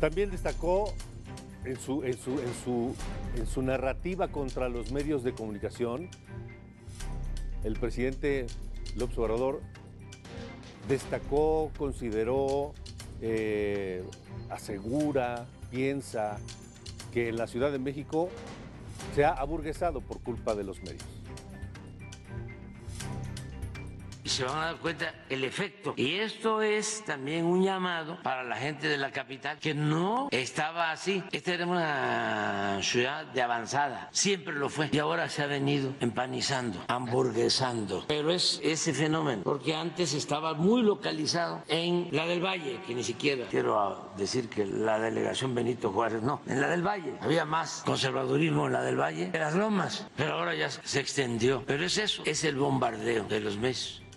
También destacó en su narrativa contra los medios de comunicación, el presidente López Obrador destacó, consideró, asegura, piensa que en la Ciudad de México se ha aburguesado por culpa de los medios. Y se van a dar cuenta el efecto. Y esto es también un llamado para la gente de la capital, que no estaba así. Esta era una ciudad de avanzada, siempre lo fue. Y ahora se ha venido empanizando, hamburguesando. Pero es ese fenómeno, porque antes estaba muy localizado en la del Valle, que ni siquiera quiero decir que la delegación Benito Juárez, no, en la del Valle. Había más conservadurismo en la del Valle, en las Lomas, pero ahora ya se extendió. Pero es eso, es el bombardeo de los medios.